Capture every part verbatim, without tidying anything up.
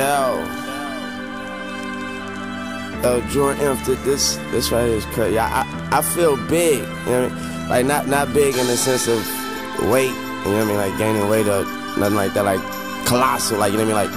Yo, yo, Jordan M, this this right here is crazy. I, I I feel big, you know what I mean? Like not not big in the sense of weight, you know what I mean? Like gaining weight or nothing like that. Like colossal, like you know what I mean? Like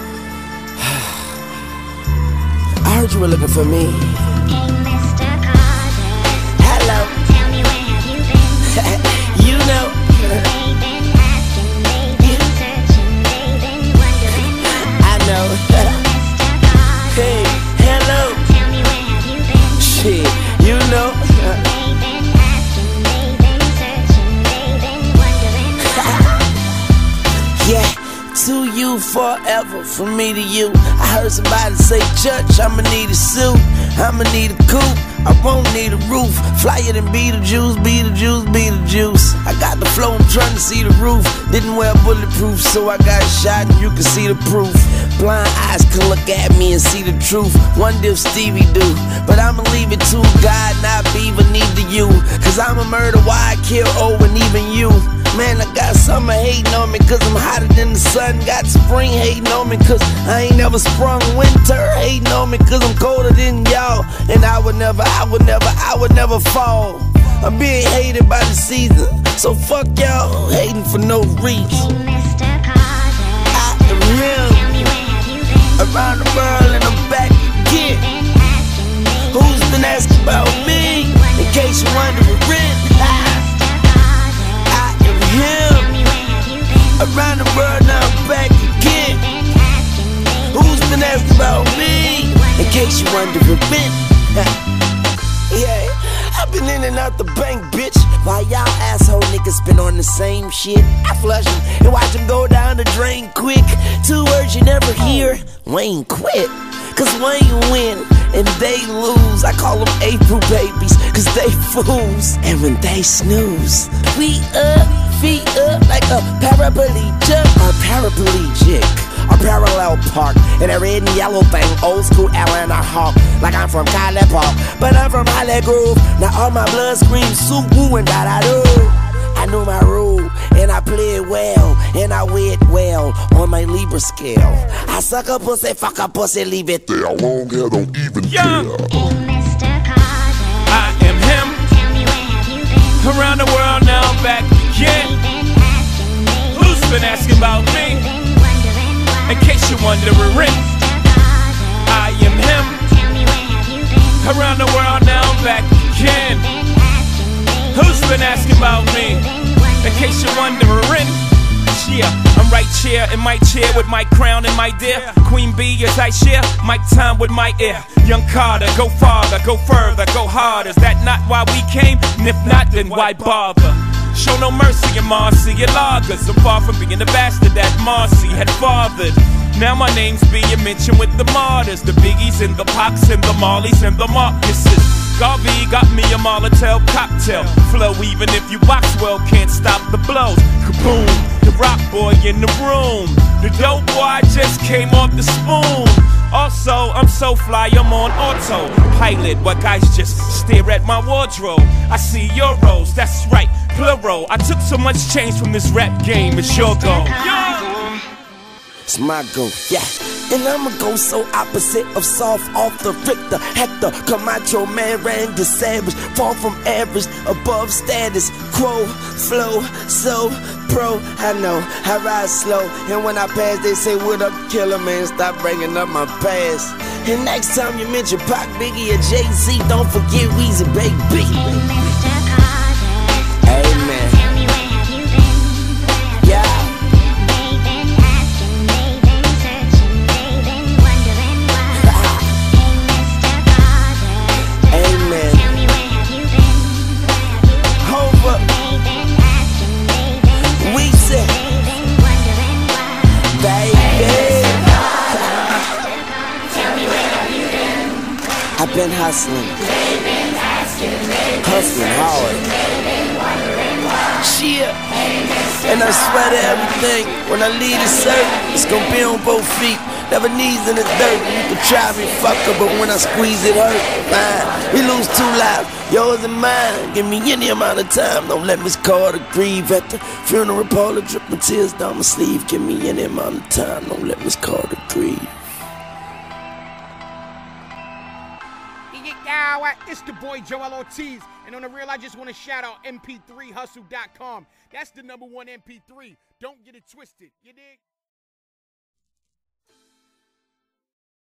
I heard you were looking for me. Hey, Mister Carter. Hello. Tell me where have you been? You know. They've been asking, they've been searching, they've been wondering why. I know. Mister Carter. Hey, hello. Tell me where have you been? Shit, you know. They've been asking, they've been searching, they've been wondering why. Yeah, to you forever, from me to you. I heard somebody say, Church, I'ma need a suit, I'ma need a coupe, I won't need a roof. Flyer than Beetlejuice, Beetlejuice, Beetlejuice. I got the flow, I'm trying to see the roof. Didn't wear bulletproof, so I got shot and you can see the proof. Blind eyes can look at me and see the truth. Wonder if Stevie do, but I'ma leave it to God, not Beaver, neither you. Cause I'm a murder, why I kill, oh, and even you. Man, I got summer hating on me cause I'm hotter than the sun. Got spring hating on me cause I ain't never sprung. Winter hating on me cause I'm colder than y'all. And I would never, I would never, I would never fall. I'm being hated by the season, so fuck y'all hating for no reason. Hey, Mister Carter. I am him. Tell me where have you been? Around the world and I'm back again. Been asking, they've Who's been asking about me? In case you're wondering, I am him. Around the world, now I'm back again. Who's been asking about me? In case you wondering, yeah, I've been in and out the bank, bitch. While y'all asshole niggas been on the same shit. I flush them and watch them go down the drain quick. Two words you never hear, Wayne quit. Cause Wayne win and they lose. I call them April babies, cause they fools. And when they snooze, we up, feet up like a paraplegic or paraplegic. A parallel park in a red and yellow thing, old school Atlanta Hawk. Like I'm from College Park, but I'm from Holly Grove. Now all my blood screams soup, woo, and da-da-do. I knew my rule, and I played well, and I weighed well on my Libra scale. I suck a pussy, fuck a pussy, leave it there. Long hair don't even Young. care. Hey, Mister Carter. I am him. Tell me where have you been? Around the world now I'm back again. They've been asking, they've Who's been asking about me? been wondering why. In case you're wondering, Mister Carter. I am him. Tell me where have you been? Around the world now I'm back again. Been asking, they've Who's been asking about me? In case you're wondering, yeah, I'm right here in my chair with my crown and my dear Queen Bee as I share my time with my ear. Young Carter, go farther, go further, go harder. Is that not why we came? And if not, then why bother? Show no mercy in Marcy and lagers. I'm far from being the bastard that Marcy had fathered. Now my name's being mentioned with the martyrs, the Biggies and the Pocs and the Marleys and the Marcuses. Garvey got me a Molotov cocktail flow. Even if you box well, can't stop the blows. Kaboom, the rock boy in the room. The dope boy just came off the spoon. Also, I'm so fly, I'm on autopilot. But guys just stare at my wardrobe. I see euros, that's right, plural. I took so much change from this rap game, it's your go. It's my go, yeah. And I'ma go so opposite of soft off the Richter, Hector, Camacho, man, Randy Savage. Far from average, above status quo, flow, so pro. I know, I ride slow, and when I pass, they say, what up, killer, man? Stop bringing up my past. And next time you mention Pac, Biggie, or Jay-Z, don't forget Weezy, baby. Mister Carter. Amen. Tell me where have you been? Yeah. They've been asking, they've been searching, they've been wondering why. Hey, Mister Carter. Amen. Tell me where have you been? Hold up. They've been asking, they've been We searching, said, they've been wondering why. baby. Tell me where have you been? I've been hustling, They've been asking, they've been hustling hard. they've been wondering why. Shit. And I swear to everything, when I leave this earth, it's gonna be on both feet. Never knees in the dirt. You can try me, fucker, but when I squeeze it hurt. Fine, we lose two lives, yours and mine. Give me any amount of time. Don't let Miss Carter grieve at the funeral parlor, dripping tears down my sleeve. Give me any amount of time. Don't let Miss Carter grieve. yeah, yeah, it's the boy Joel Ortiz. And on the real, I just want to shout out M P three hustle dot com. That's the number one M P three. Don't get it twisted. You dig?